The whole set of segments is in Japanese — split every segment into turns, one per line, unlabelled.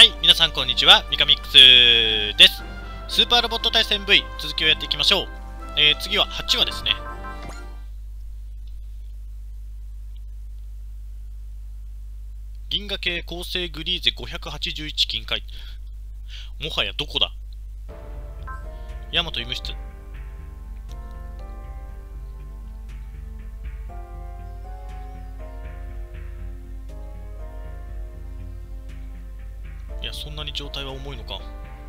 はい、皆さんこんにちは、ミカミックスです。スーパーロボット対戦 V、続きをやっていきましょう。次は8話ですね。銀河系構成グリーゼ581金塊。もはやどこだ。ヤマト医務室。いや、そんなに状態は重いのか。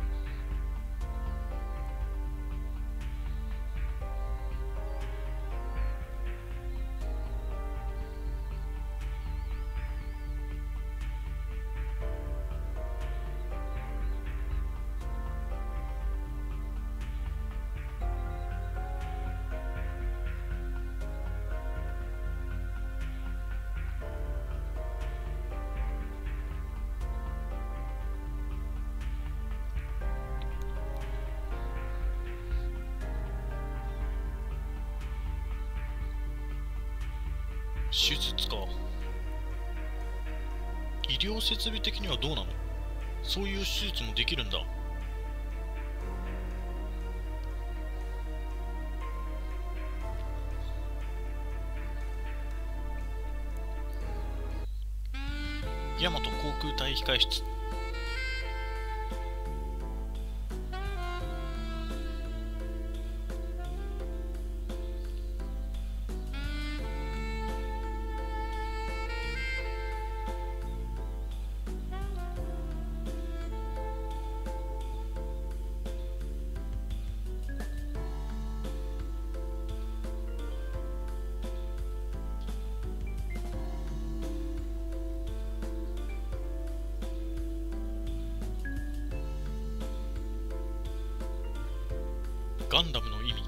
手術か。医療設備的にはどうなの？そういう手術もできるんだ。ヤマト航空隊控室。ガンダムの意味。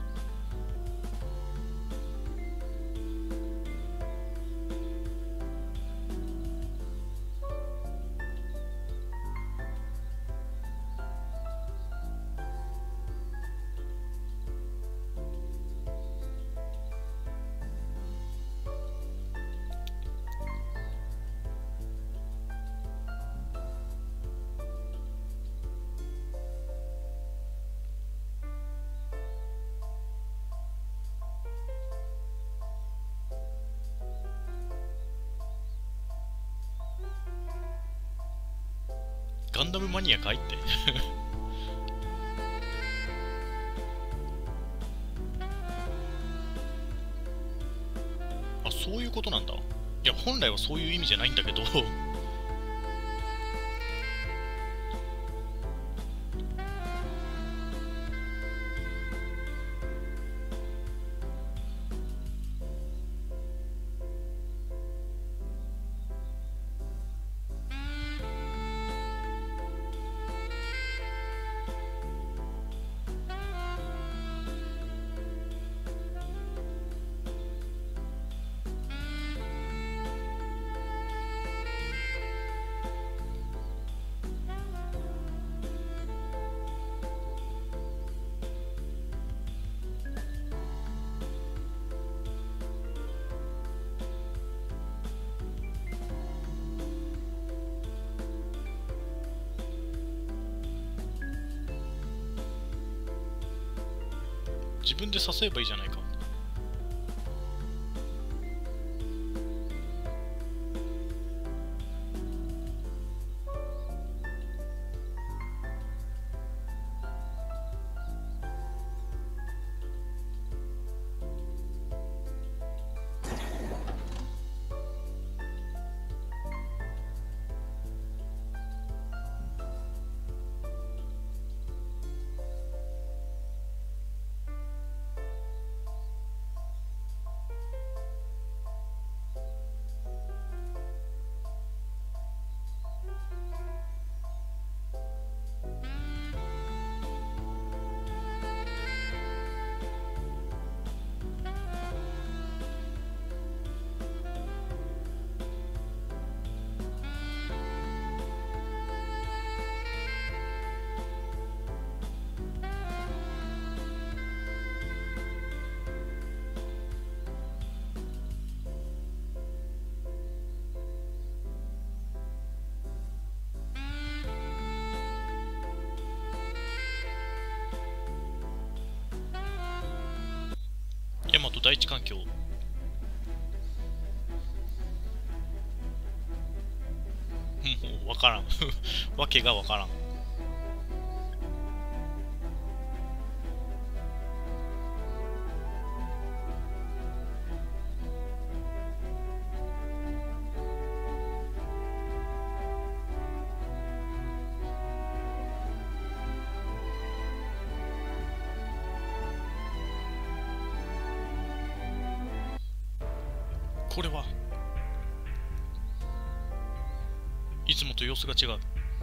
ガンダムマニアかいってあ、そういうことなんだ。いや、本来はそういう意味じゃないんだけど自分で誘えばいいじゃないか。 第一環境。もうわからんわけがわからん。これはいつもと様子が違う。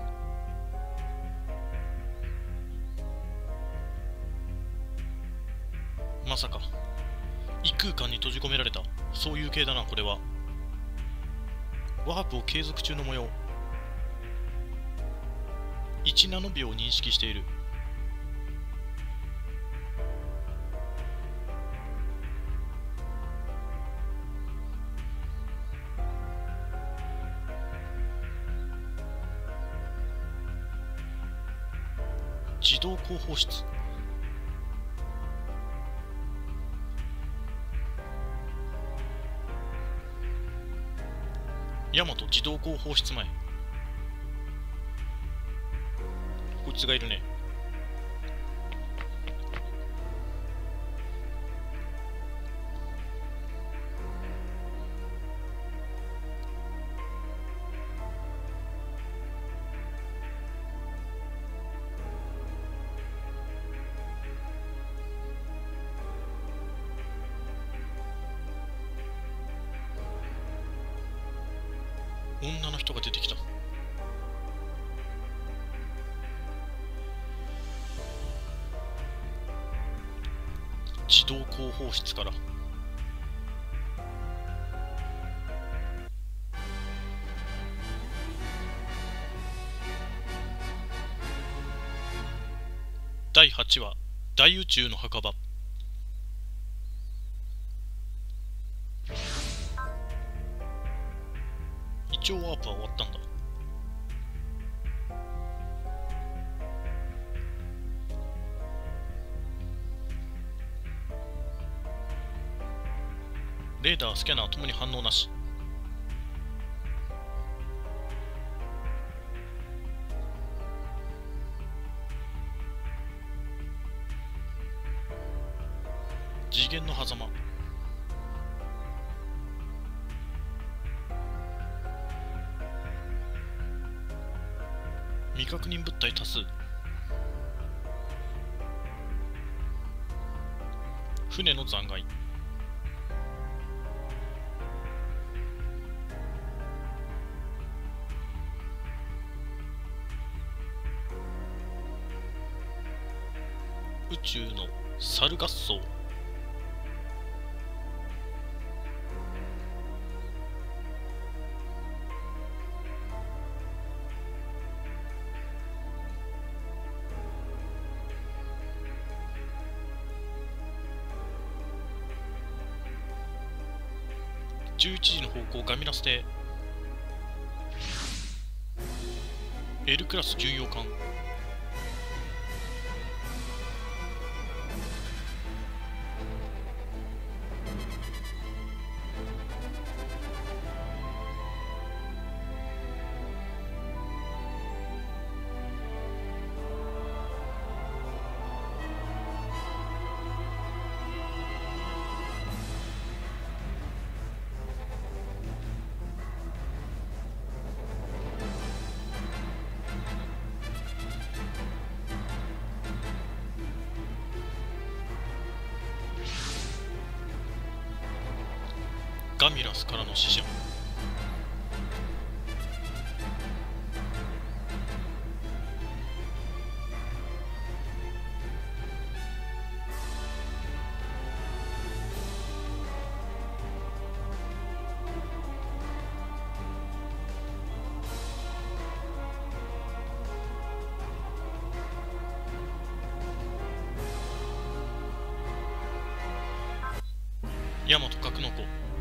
まさか異空間に閉じ込められた、そういう系だな。これはワープを継続中の模様。1ナノ秒を認識している。自動広報室。ヤマト自動広報室前。こいつがいるね。女の人が出てきた。自動広報室から。第8話大宇宙の墓場。一応ワープは終わったんだ。レーダー、スキャナーともに反応なし。次元の狭間。未確認物体多数。船の残骸。宇宙の猿合奏。11時の方向ガミラス艇。L クラス巡洋艦。ガミラスからの使者。ヤマト格の子。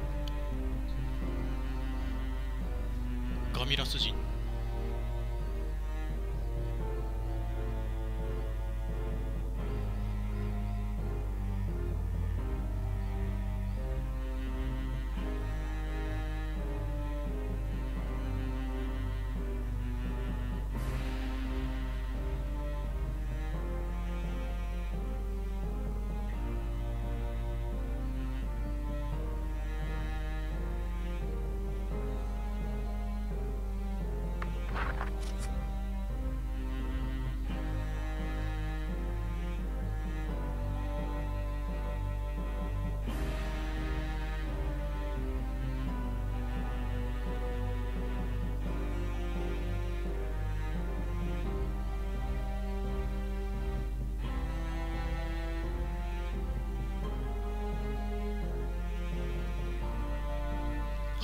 ガミラス人。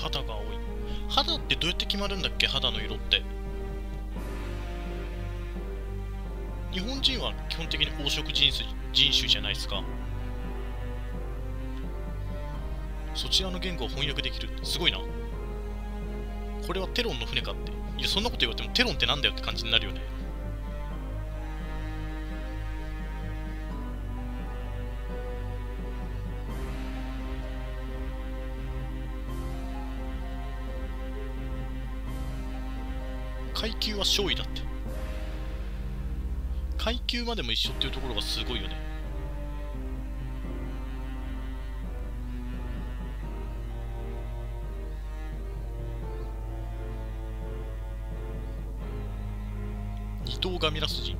肌が青い。肌ってどうやって決まるんだっけ、肌の色って。日本人は基本的に黄色人種じゃないですか。そちらの言語を翻訳できる。すごいな。これはテロンの船かって。いや、そんなこと言われてもテロンってなんだよって感じになるよね。階級は少尉だって。階級までも一緒っていうところがすごいよね。二頭ガミラス人。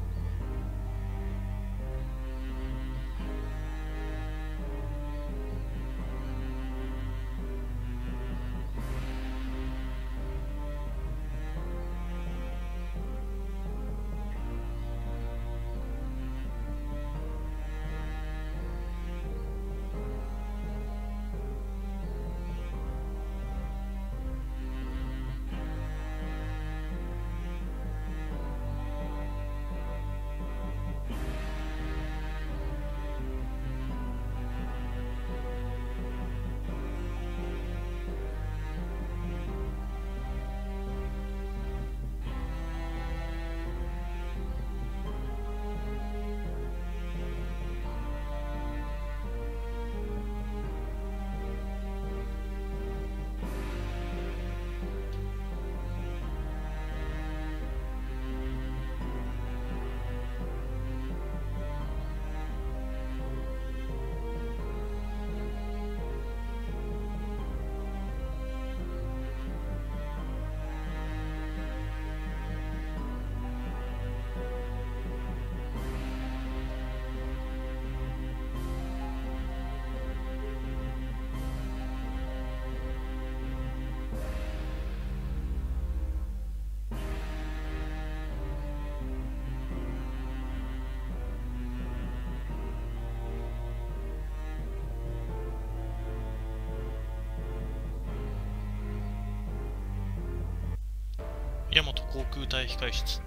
大和航空隊控室。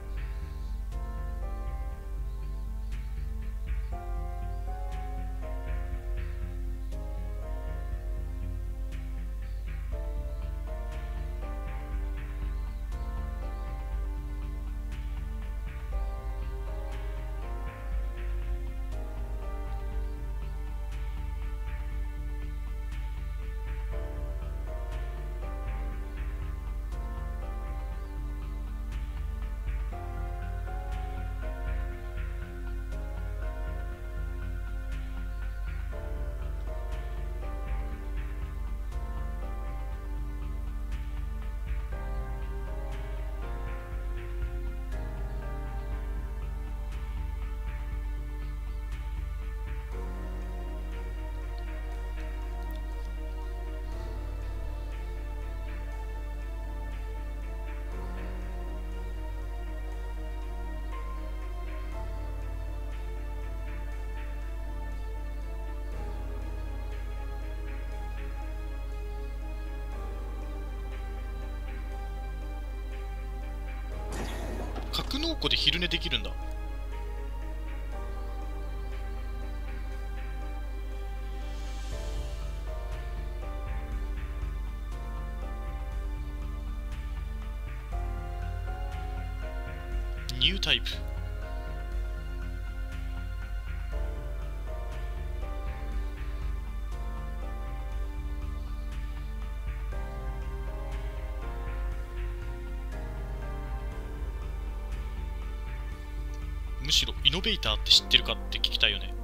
格納庫で昼寝できるんだ。ニュータイプ。むしろイノベーターって知ってるかって聞きたいよね。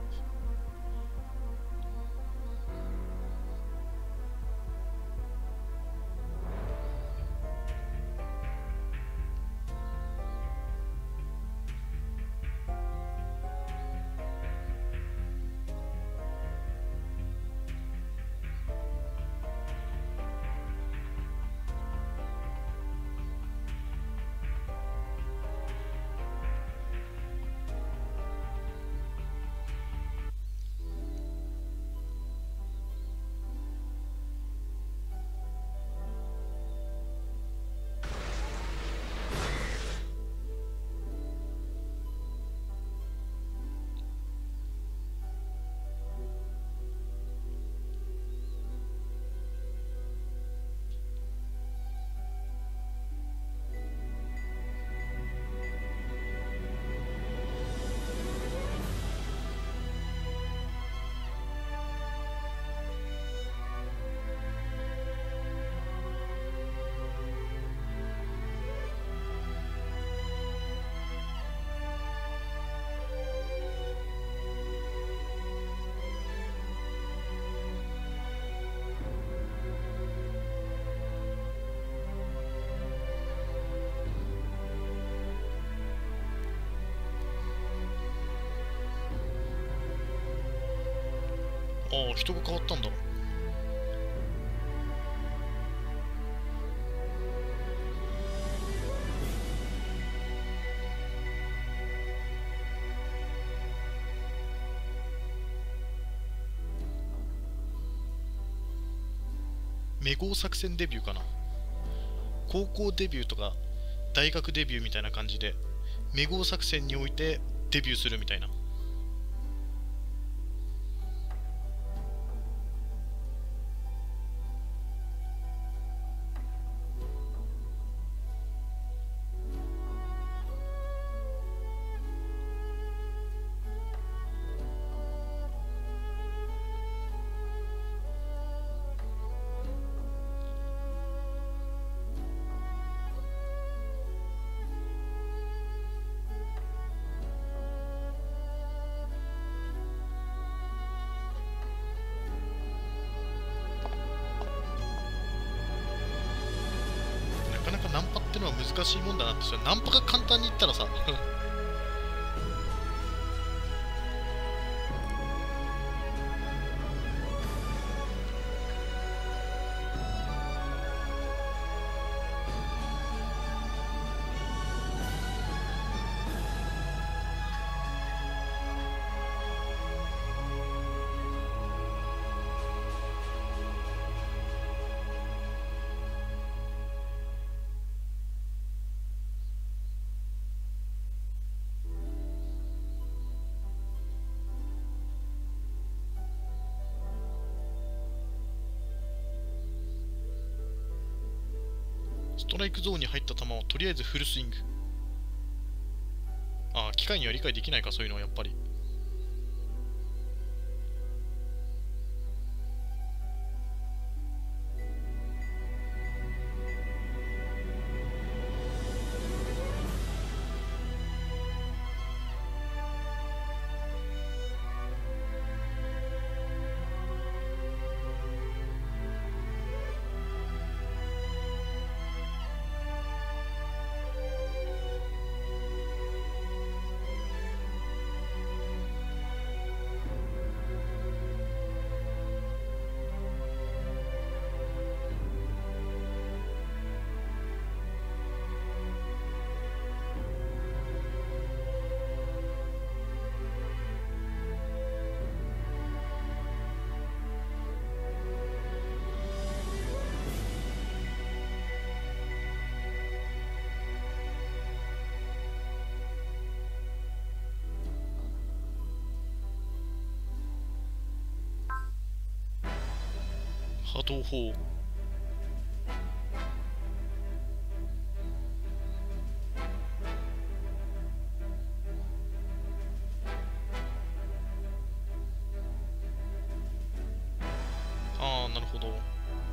ああ、人が変わったんだ。メゴ作戦デビューかな。高校デビューとか大学デビューみたいな感じで、メゴ作戦においてデビューするみたいな。なかなかナンパってのは難しいもんだなって。それナンパが簡単に言ったらさストライクゾーンに入った球をとりあえずフルスイング。ああ、機械には理解できないか、そういうのはやっぱり。波動砲。ああ、なるほど。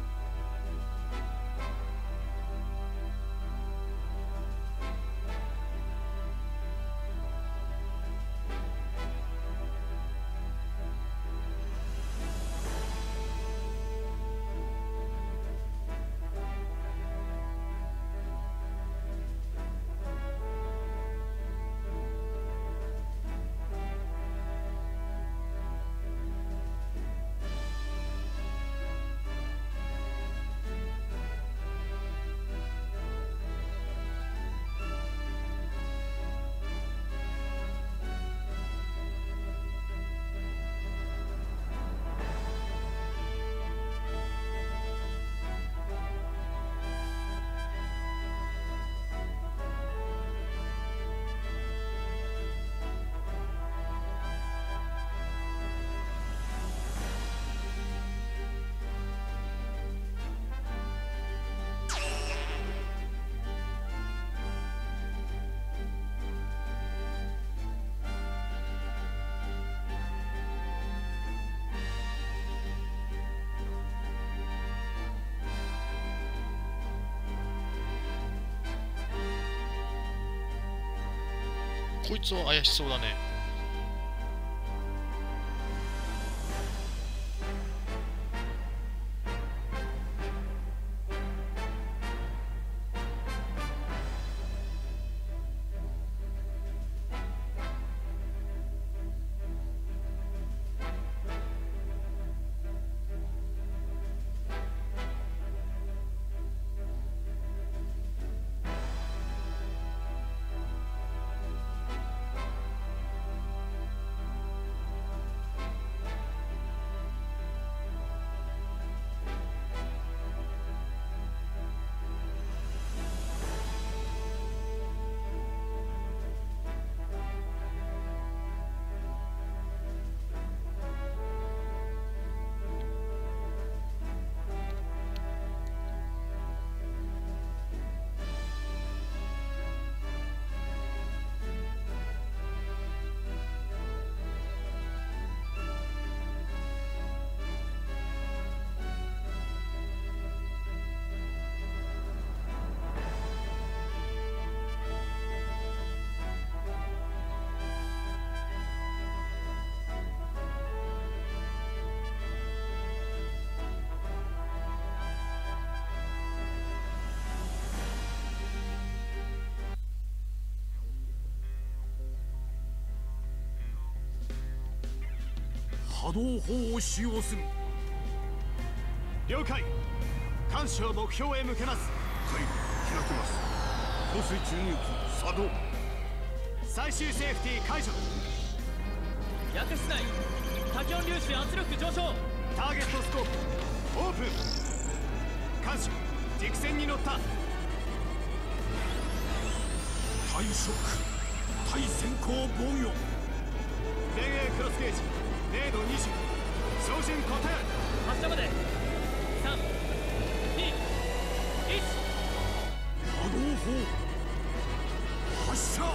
こいつは怪しそうだね。
波動砲を使用する。
了解。艦首を目標へ向けます。
はい、開きます。放水注入器作動。
最終セーフティー解除。
薬室内多気温粒子圧力上昇。
ターゲットスコープオープン。艦首軸線に乗った。
対ショック、対先行防御。
前衛クロスゲージ0度20。照準固定。
発射まで3、2、1。
波動砲発射。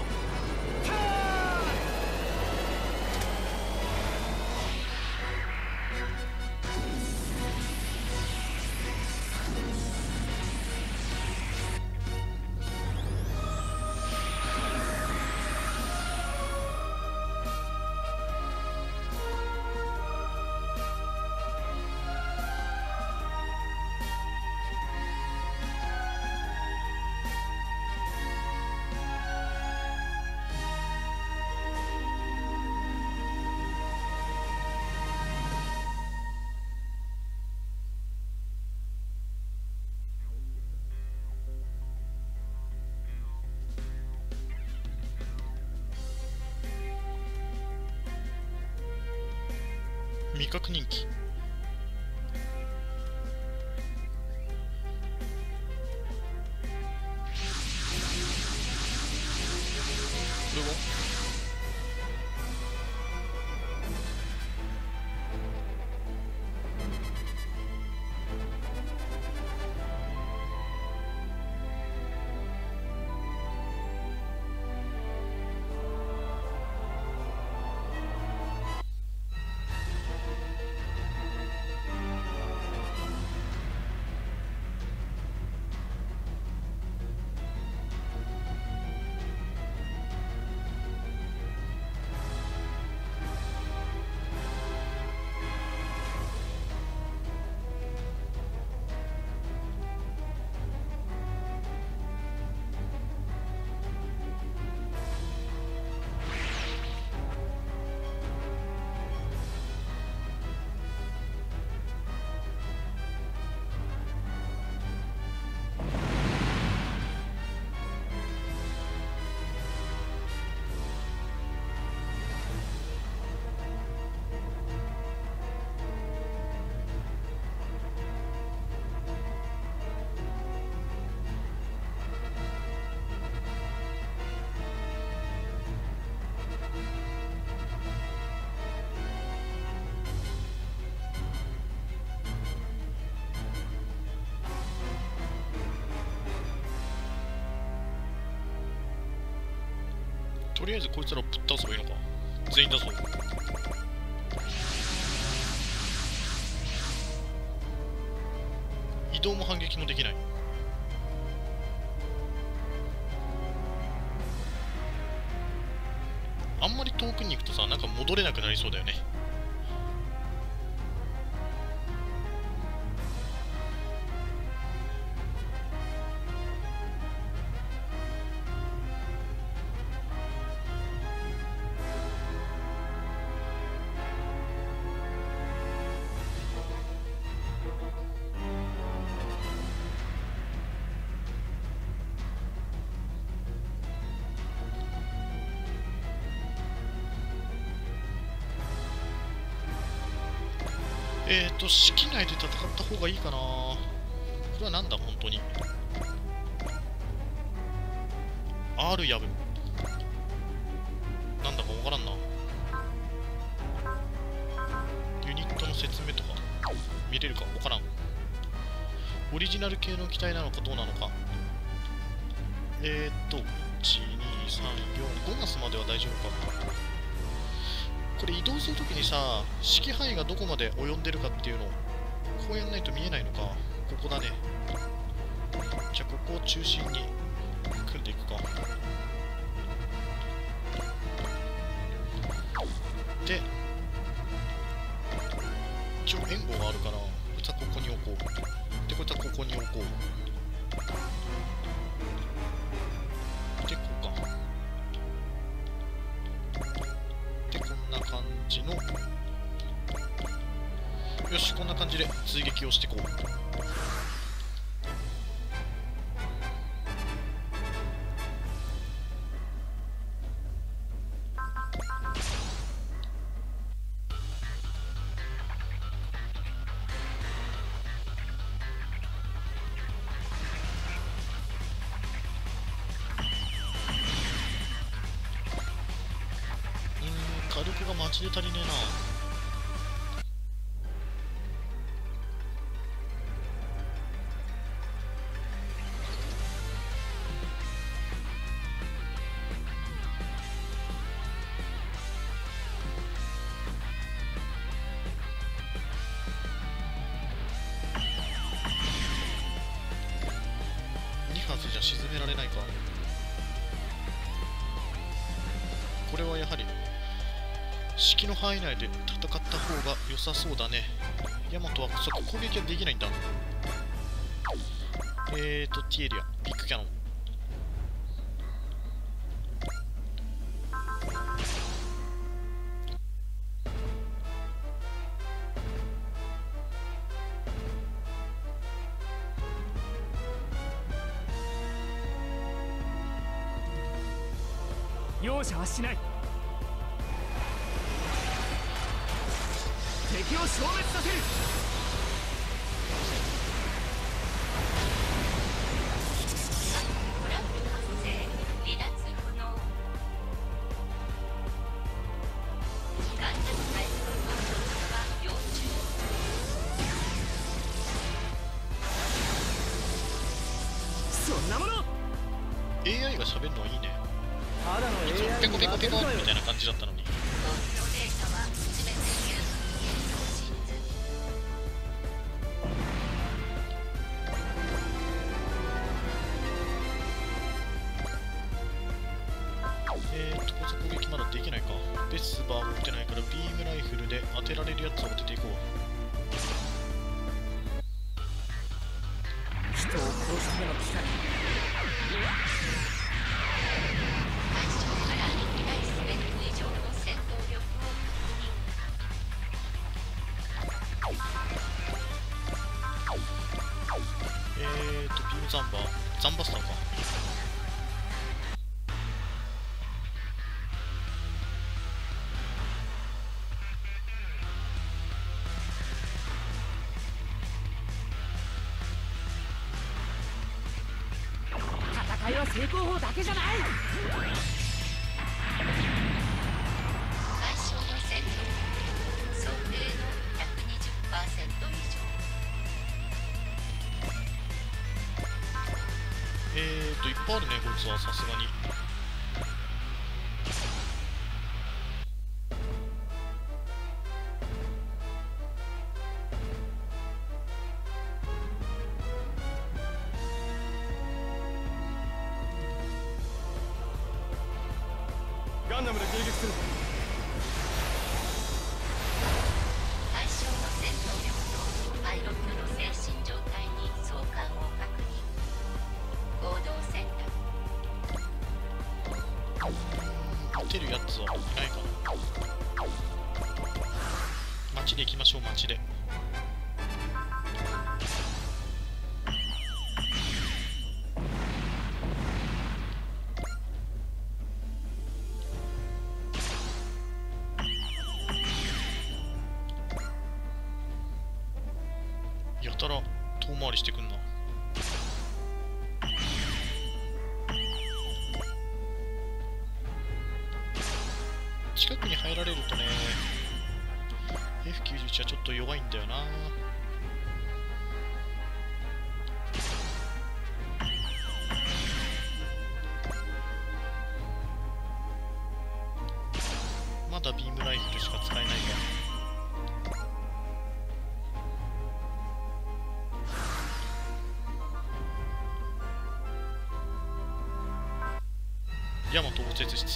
未確認機。これはとりあえずこいつらをぶっ倒せばいいのか。全員だぞ。移動も反撃もできない。あんまり遠くに行くとさ、なんか戻れなくなりそうだよね。式内で戦った方がいいかな。これはなんだ本当に。R やぶ。なんだかわからんな。ユニットの説明とか見れるかわからん。オリジナル系の機体なのかどうなのか。1、2、3、4、5マスまでは大丈夫か。これ移動するときにさ、指揮範囲がどこまで及んでるかっていうのをこうやんないと見えないのか。ここだね。じゃあここを中心に組んでいくか。で一応援護があるから、こいつはここに置こう。でこいつはここに置こう。でこうか。でこんな感じのよし、こんな感じで追撃をしていこう。火力がマジで足りねえな。2発じゃ沈められないか。これはやはり式の範囲内で戦った方が良さそうだね。ヤマトはそこ攻撃はできないんだ。ティエリア、ビッグキャノン。
容赦はしない。敵を消滅させる。そんなもの
AI が喋るのはいいね。
ただの AI
いつもペコペコペコみたいな感じだったのに。高速攻撃まだできないか。ベスバーも撃てないからビームライフルで当てられるやつを当てていこう。
人を殺すための機械。
ビームザンバー、ザンバスターか。
戦いは成功法だけじゃない。
最小の戦闘想定の 120% 以上。
いっぱいあるね、こいつはさすがに。
ガンダムで迎撃する。
対象の戦闘力とパイロットの精神状態に相関を確認。行動選択。
撃てるやつはいないかな。街で行きましょう、街で。やたら遠回りしてくんな。近くに入られるとね、F91 はちょっと弱いんだよな。まだビームライフルしか使えないか。ヤマト応接室。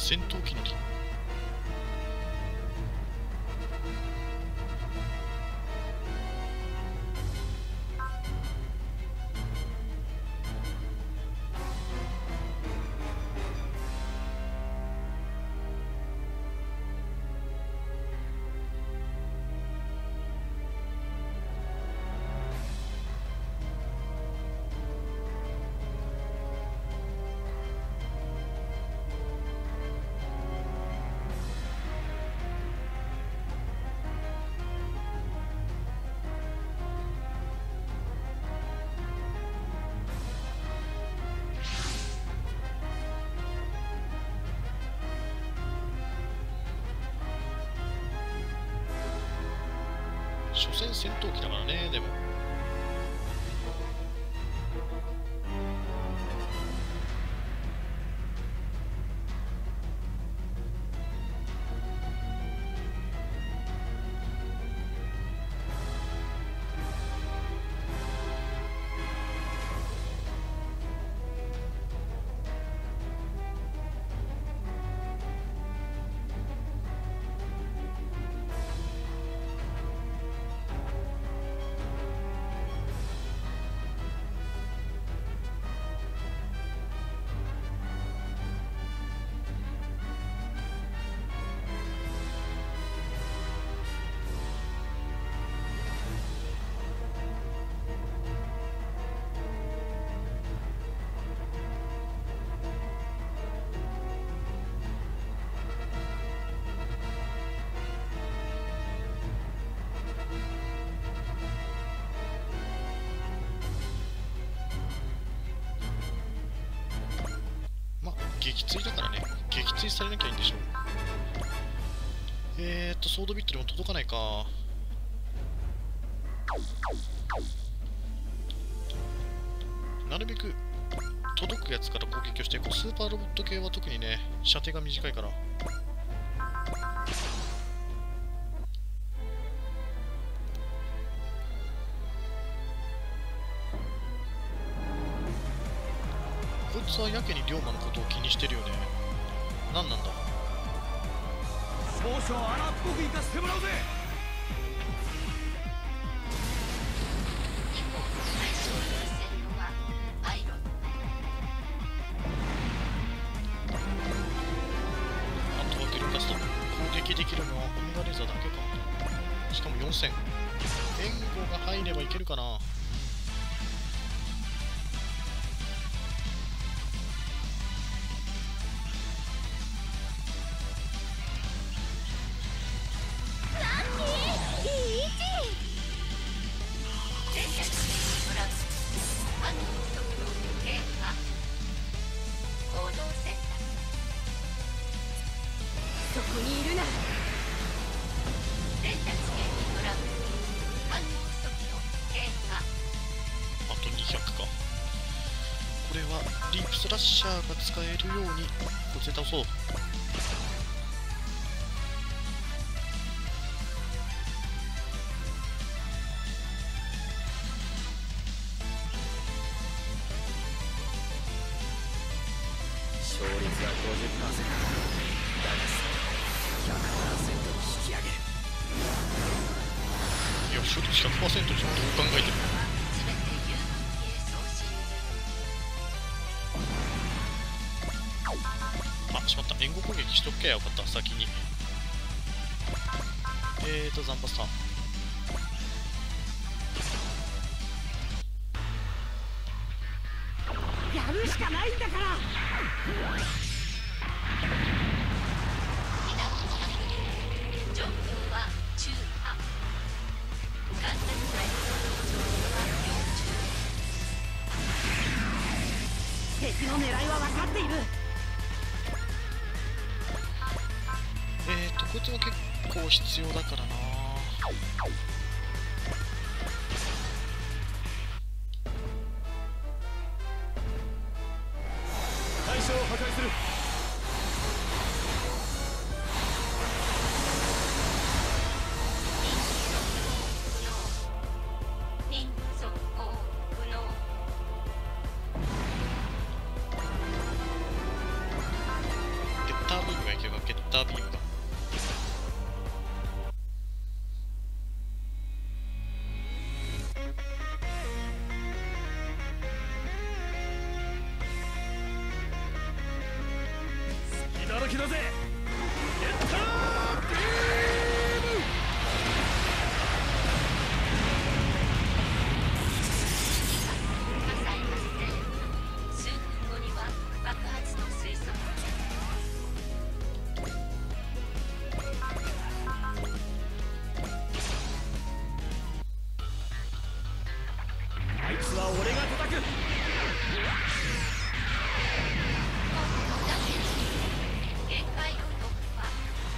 戦闘機乗り。所詮戦闘機だからね。でも撃墜だからね、撃墜されなきゃいいんでしょう。ソードビットでも届かないか。なるべく届くやつから攻撃をして、こうスーパーロボット系は特にね、射程が短いから。こいつはやけに龍馬のことを気にしてるよね。何なんだ。
少々荒っぽく行かせてもらうぜ。
対象優先のはパイロッ
あとはゲルカスト。攻撃できるのはオメガレーザーだけか。しかも4000。援護が入ればいけるかな。スラッシャーが使えるようにこっちで倒そう。
勝率は 50%。だが 100% に引き上げる。
いや、勝率 100% じゃん。どう考えても。あ、しまった。援護攻撃しとけばよかった、先に。ザンバスター。
やるしかないんだから。
状況は中波。ガンダム隊の状況は要注意。
敵の狙いは分かっている。
こいつも結構必要だからな。
対象を破壊する。
人速攻不能。
で、多分ッタービームが。
隙だらけだぜ。ゲッタービーム。
火災発生。数分後には爆発の推測。
あいつは俺が叩く。
限界を突破。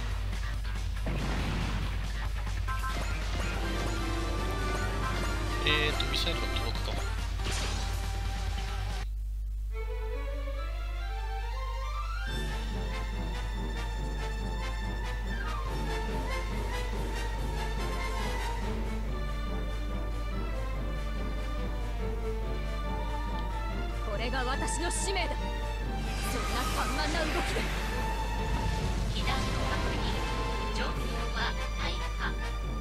ミサイルが届くか。
これが私の使命だ。そんな散漫な動きで
避難の確認。状況は大破。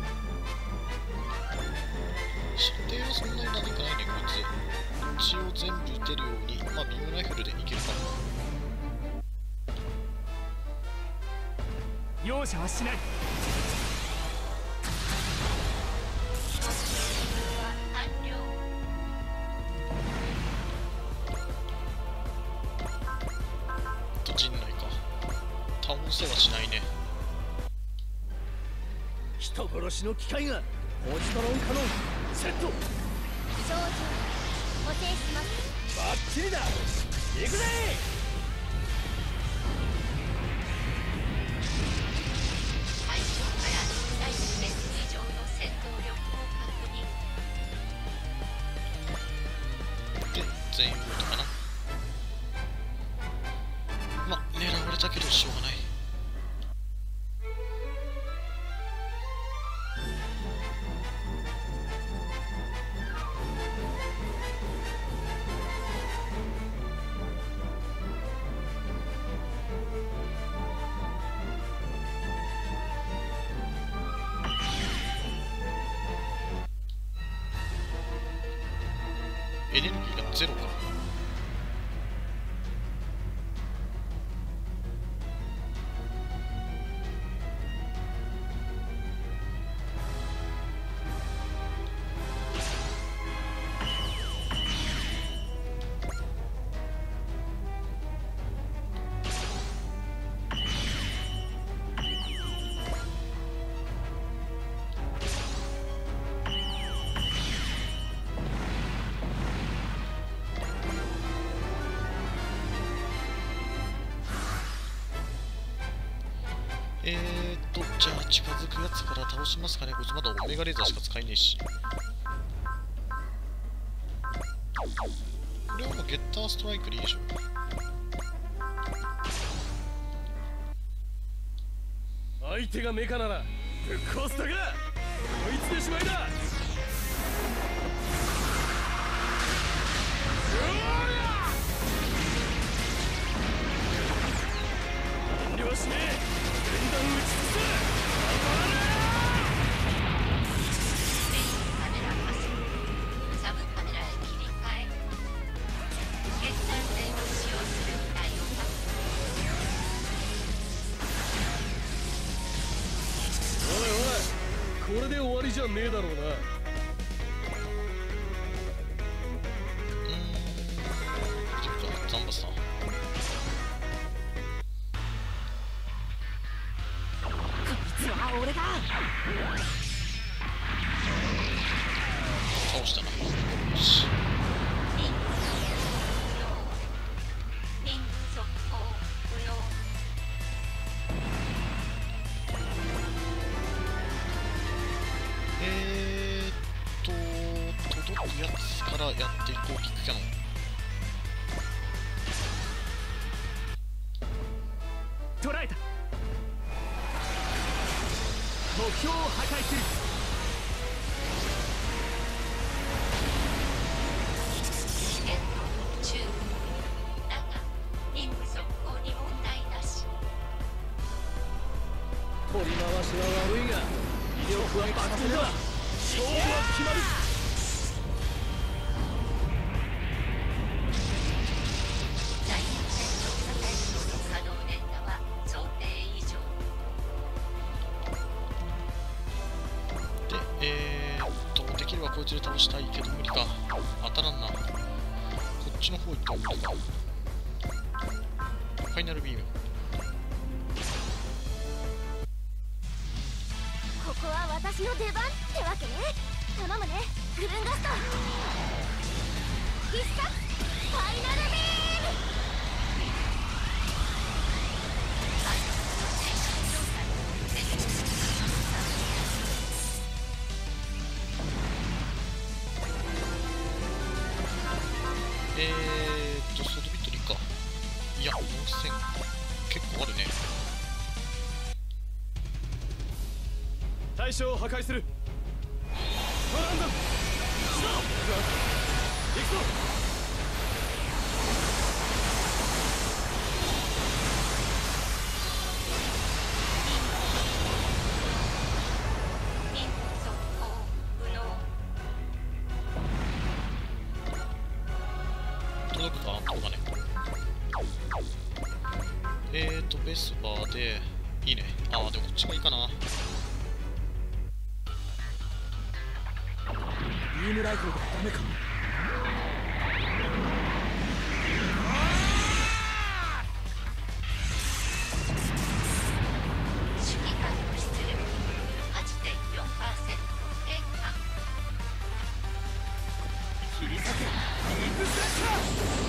射程はそんなに長くないね、こいつ。一応全部撃てるように、まあビームライフルでいけるかな。
容赦はしない。
完了。
と陣内か。倒せはしないね。
人殺しの機械がポジトロンカノンセット。
精進補正します。
バッチリだ。行くぜ。
対象から大スペース以上の戦闘力を確認。
で、全員ウォートかな。まあ、狙われたけどしょうがない。エネルギーがゼロか。じゃあ近づくやつから倒しますかね。こいつまだオメガレーザーしか使えねえし。これはもうゲッターストライクでいいでしょ。
相手がメカならぶっ壊すだが追い詰めしまいだ。遠慮はしねえ。連弾撃ちつつ
カメラパス。サブカメラへ切り替え。決断線を使用する機体を確
おいおい、これで終わりじゃねえだろうな。
いけるか、ザンバスター。
俺が
倒したな。よし。
任務続行不要。
届くやつからやっていこう。キックキャノン。
捉えた。目標を破壊する。
試験の途中。だが任務続行に問題なし。
せれば勝負は決まる。
第4戦の支える可能データは想定以上。
でできればこいつで倒したいけど無理か。当たらんな。こっちの方行った方がいいか。ファイナルビーム。
ここは私の出番ってわけね。頼むね、グルンガスト。必殺ファイナルビーム。
ソードビットリーか。いや、4000結構あるね。
対象を破壊する。トランザムしろ。行くぞ。
任務続行不能。
届くかな、届かね。ベスバーでいいね。ああ、でもこっちがいいかな。
ビームライフルがダメか。
指揮官の出力 8.4% 低下。
切り裂け。ディープスラッシャー。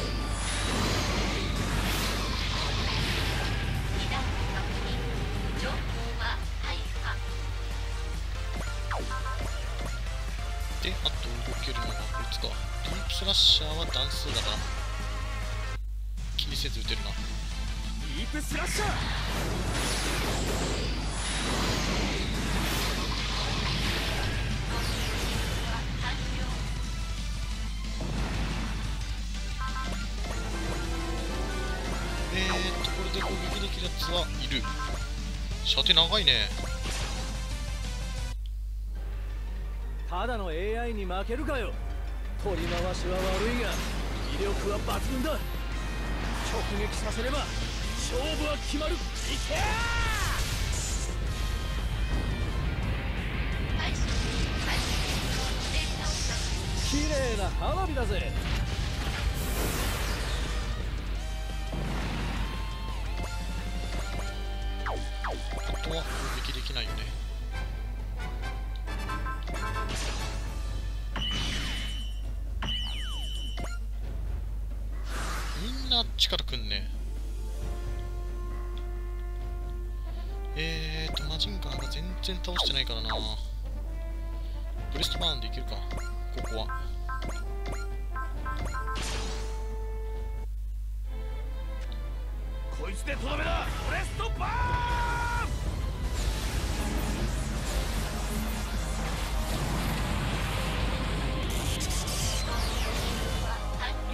被弾確認。情報は大破。
で、あと動けるのがこいつか。ディープスラッシャーは段数だから気にせず撃てるな。
ディープスラッシャー。
完了。
これで攻撃できるやつはいる。射程長いね。
ただの AI に負けるかよ。取り回しは悪いが威力は抜群だ。直撃させれば勝負は決まる。いけ
対象最新のデータを確認。
綺麗な花火だぜ。
あとは攻撃できないよね。みんな力くんね。マジンガーが全然倒してないからな。ブレストバーンでいけるか、ここは。
こいつでとどめだ。ブレストバーン。
完了。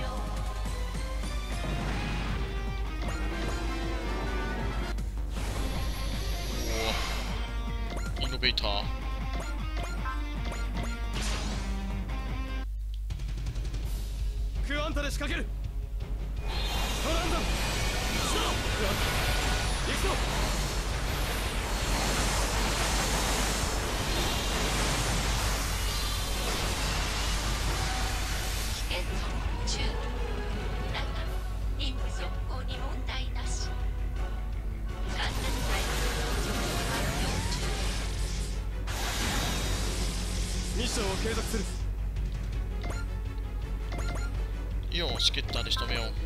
おお、イノベーター。
クアンタで仕掛ける。トランザムしろ。行くぞ。
危険ゾーン中。だが任務続行に問題なし。完全対空上完了中。
ミッションを継続する。
よし、ゲッターで仕留めよう。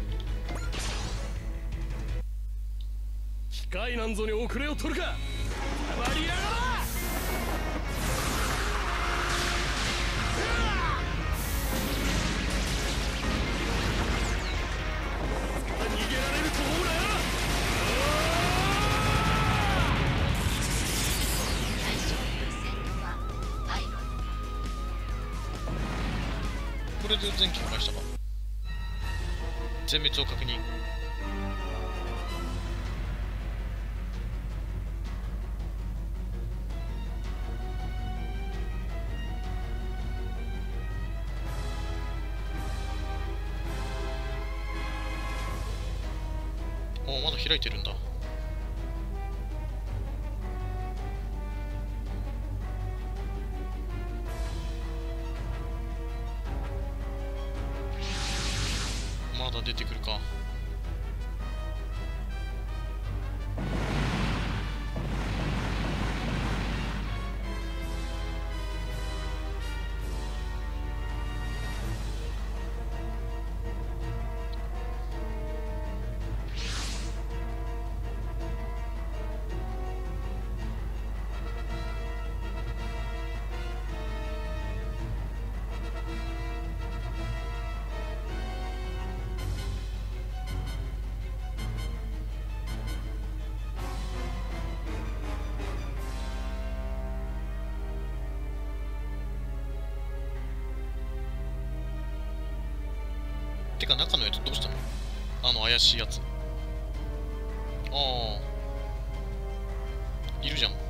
機械なんぞに遅れを取るか。たまりやがら。逃げられると思うなよ。
対象優先はパイロット。
これで全機破壊したか。全滅を確認。 お、まだ開いてるんだ。まだ出てくるか。てか中のやつどうしたの？怪しいやつ。ああ、いるじゃん。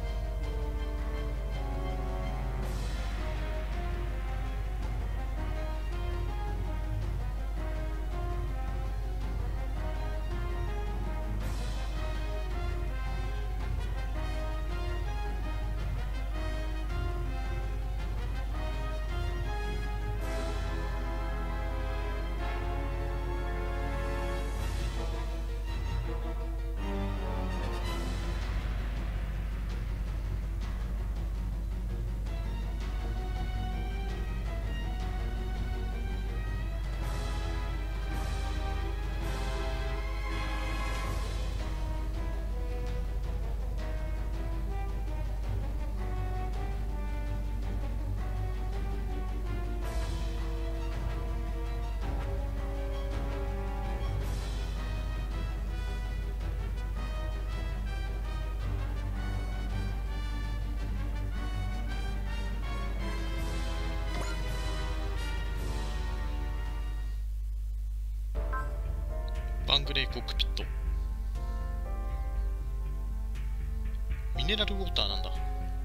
バングレイコックピット。ミネラルウォーターなんだ。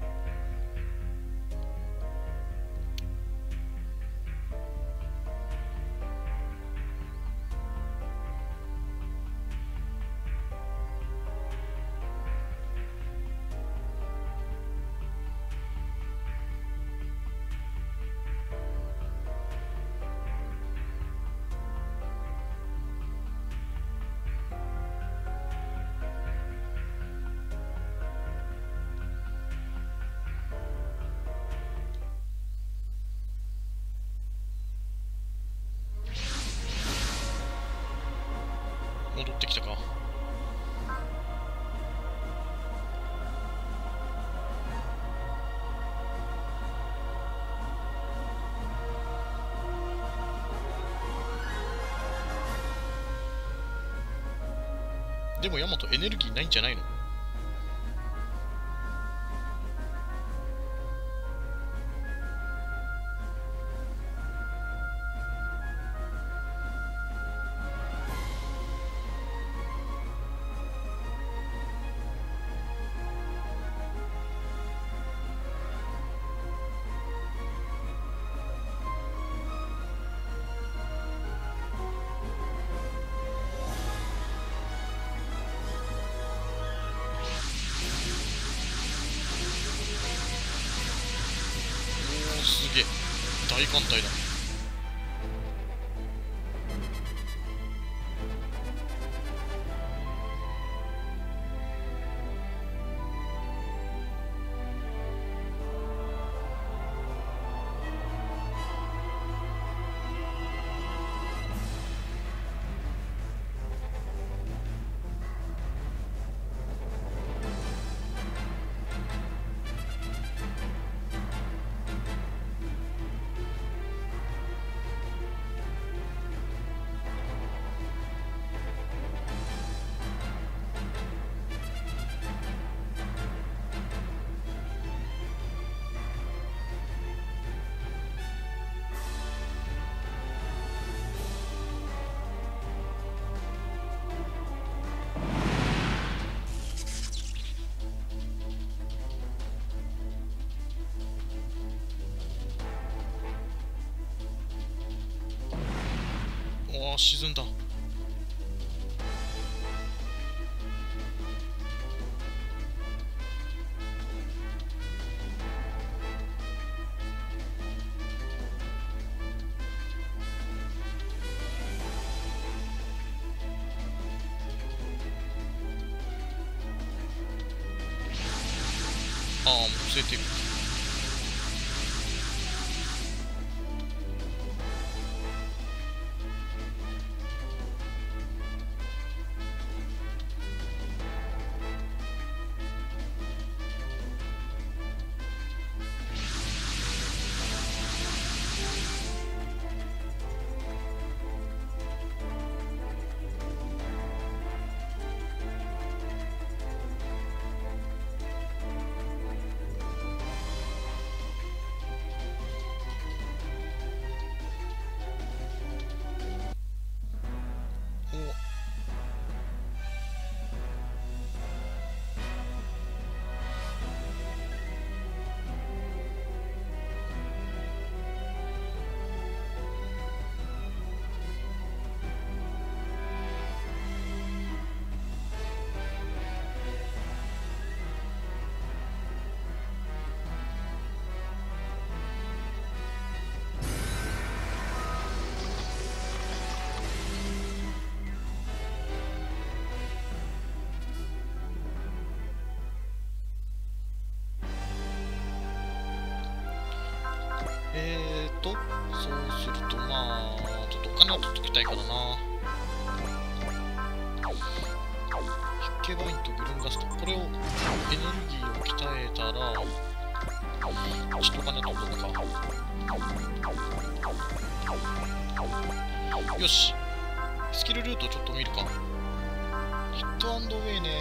戻ってきたか。でもヤマトエネルギーないんじゃないの？すげえ大艦隊だ。おお、沈んだ。 ああ、もう据えていく。そうするとまあちょっとお金を取っときたいからな。ヒッケバインとグルンガスト、これをエネルギーを鍛えたらちょっとお金取っとくか。よし、スキルルートちょっと見るか。ヒットアンドウェイね。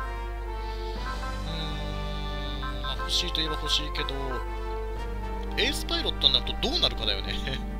まあ欲しいといえば欲しいけど、エースパイロットになるとどうなるかだよね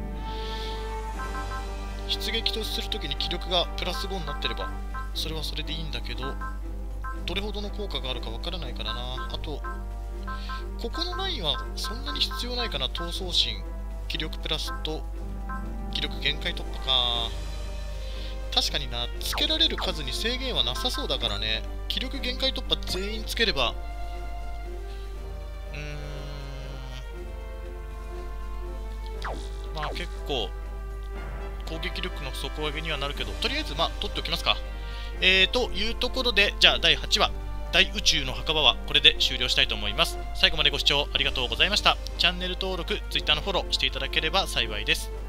出撃とするときに気力がプラス5になってればそれはそれでいいんだけど、どれほどの効果があるかわからないからな。あとここのラインはそんなに必要ないかな。闘争心、気力プラスと気力限界突破か。確かにな、つけられる数に制限はなさそうだからね。気力限界突破全員つければまあ結構攻撃力の底上げにはなるけど、とりあえずまあ取っておきますか。というところで、じゃあ第8話大宇宙の墓場はこれで終了したいと思います。最後までご視聴ありがとうございました。チャンネル登録、Twitter のフォローしていただければ幸いです。